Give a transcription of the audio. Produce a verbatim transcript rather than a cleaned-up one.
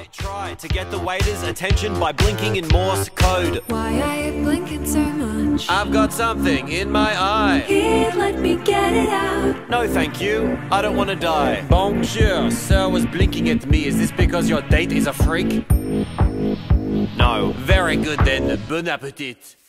I try to get the waiter's attention by blinking in Morse code. Why are you blinking so much? I've got something in my eye. Here, let me get it out. No thank you, I don't want to die. Bonjour, sir was blinking at me. Is this because your date is a freak? No. Very good then, bon appetit.